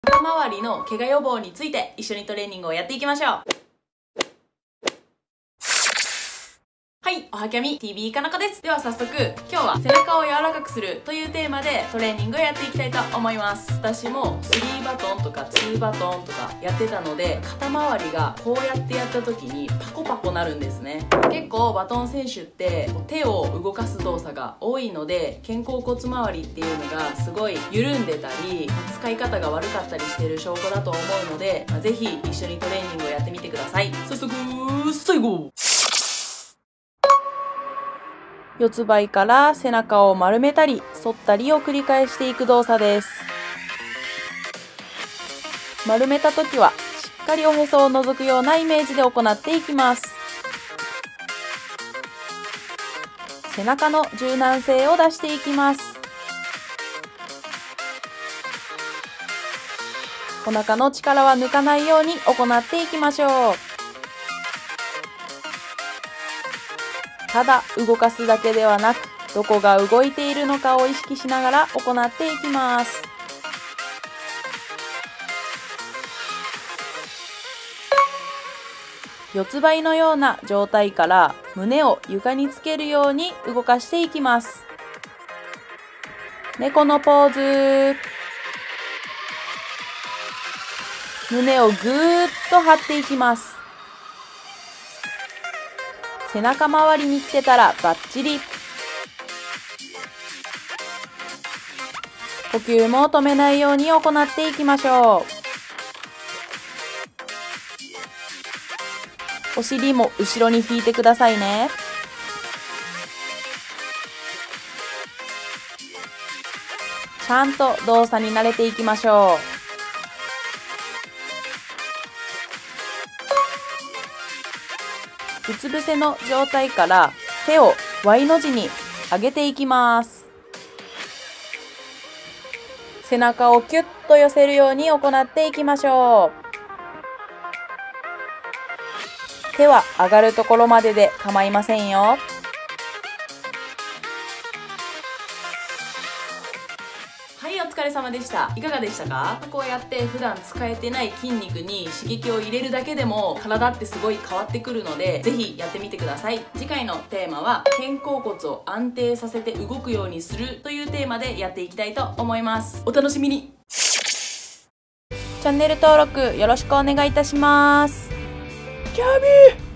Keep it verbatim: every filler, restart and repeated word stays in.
肩周りの怪我予防について一緒にトレーニングをやっていきましょう。はい、おはきゃみ ティービー かなこです。では早速、今日は背中を柔らかくするというテーマでトレーニングをやっていきたいと思います。私もスリーバトンとかツーバトンとかやってたので、肩周りがこうやってやった時にパコパコなるんですね。結構バトン選手って手を動かす動作が多いので、肩甲骨周りっていうのがすごい緩んでたり、使い方が悪かったりしてる証拠だと思うので、まあ、ぜひ一緒にトレーニングをやってみてください。早速最後、四つ這いから背中を丸めたり反ったりを繰り返していく動作です。丸めた時はしっかりおへそを覗くようなイメージで行っていきます。背中の柔軟性を出していきます。お腹の力は抜かないように行っていきましょう。ただ動かすだけではなく、どこが動いているのかを意識しながら行っていきます。四つ這いのような状態から胸を床につけるように動かしていきます。猫のポーズ。胸をぐーっと張っていきます。背中周りに来てたらバッチリ。呼吸も止めないように行っていきましょう。お尻も後ろに引いてくださいね。ちゃんと動作に慣れていきましょう。うつ伏せの状態から手を ワイ の字に上げていきます。背中をキュッと寄せるように行っていきましょう。手は上がるところまでで構いませんよ。はい、お疲れ様でした。いかがでしたか？こうやって普段使えてない筋肉に刺激を入れるだけでも体ってすごい変わってくるので、ぜひやってみてください。次回のテーマは肩甲骨を安定させて動くようにするというテーマでやっていきたいと思います。お楽しみに。チャンネル登録よろしくお願いいたします。キャミー